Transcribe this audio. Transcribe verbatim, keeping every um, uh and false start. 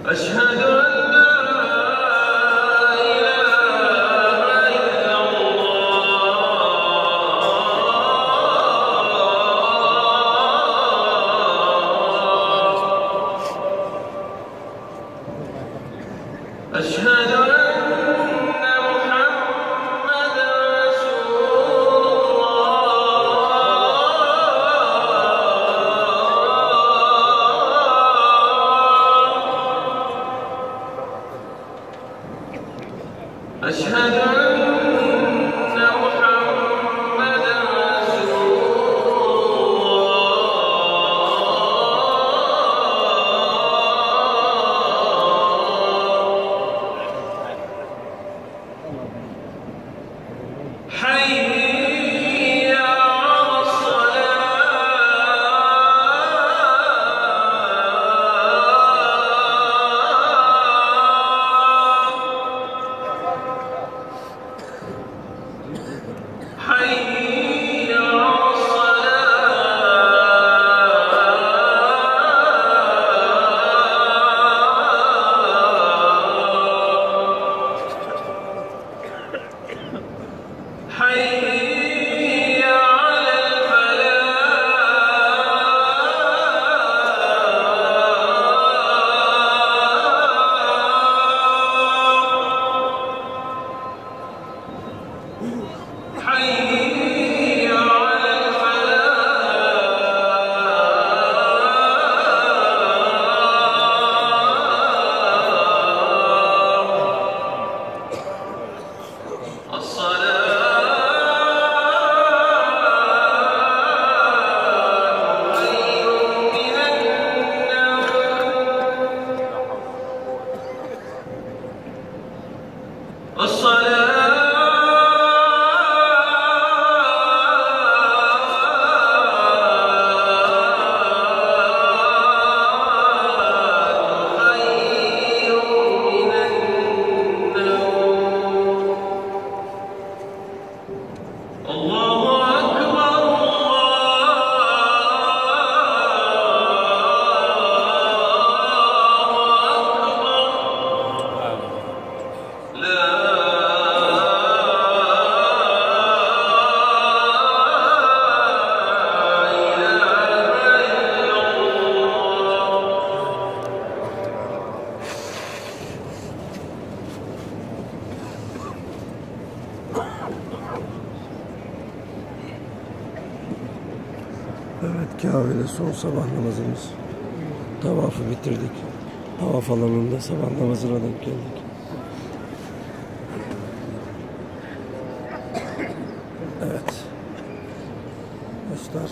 أشهد أن لا إله إلا الله. أشهد أن محمدًا رسول الله. أشهد أن محمدًا رسول الله. حي على الصلاة. حي على الصلاة. حي على الفلاح. حي على الفلاح. الصلاة خير من النوم. الصلاة خير من النوم. الله أكبر الله أكبر. لا Evet, Kabe'de son sabah namazımız. Tavafı bitirdik. Tavaf alanında sabah namazına denk geldik. Evet. Dostlar.